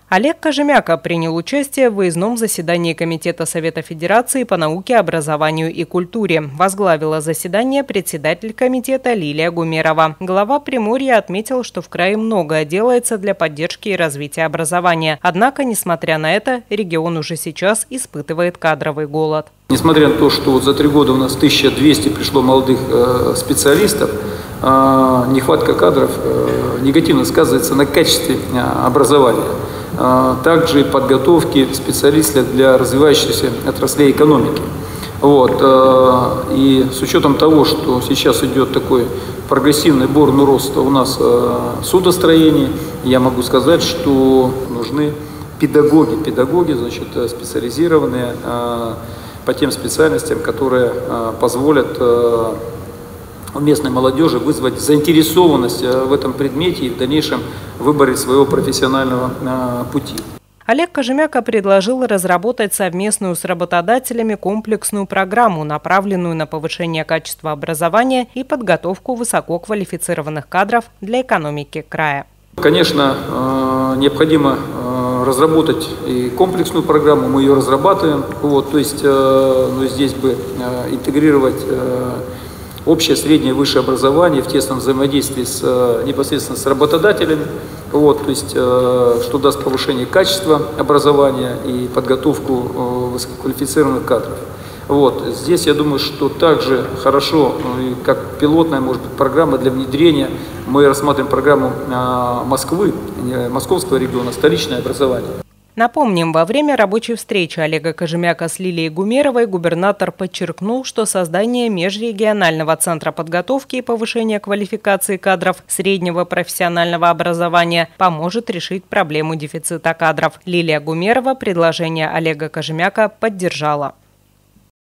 Олег Кожемяка принял участие в выездном заседании Комитета Совета Федерации по науке, образованию и культуре. Возглавила заседание председатель комитета Лилия Гумерова. Глава Приморья отметил, что в крае многое делается для поддержки и развития образования. Однако, несмотря на это, регион уже сейчас испытывает кадровый голод. Несмотря на то, что за 3 года у нас 1200 пришло молодых специалистов, нехватка кадров негативно сказывается на качестве образования. Также подготовки специалистов для развивающихся отраслей экономики. И с учетом того, что сейчас идет такой прогрессивный бурный рост у нас судостроения, я могу сказать, что нужны педагоги, значит, специализированные по тем специальностям, которые позволят у местной молодежи вызвать заинтересованность в этом предмете и в дальнейшем выборе своего профессионального пути. Олег Кожемяка предложил разработать совместную с работодателями комплексную программу, направленную на повышение качества образования и подготовку высококвалифицированных кадров для экономики края. Конечно, необходимо разработать и комплексную программу, мы ее разрабатываем. Здесь бы интегрировать общее, среднее, высшее образование в тесном взаимодействии непосредственно с работодателями, что даст повышение качества образования и подготовку высококвалифицированных кадров. Здесь я думаю, что также хорошо, как пилотная, может быть, программа для внедрения, мы рассматриваем программу Москвы, московского региона, столичное образование. Напомним, во время рабочей встречи Олега Кожемяка с Лилией Гумеровой губернатор подчеркнул, что создание межрегионального центра подготовки и повышения квалификации кадров среднего профессионального образования поможет решить проблему дефицита кадров. Лилия Гумерова предложение Олега Кожемяка поддержала.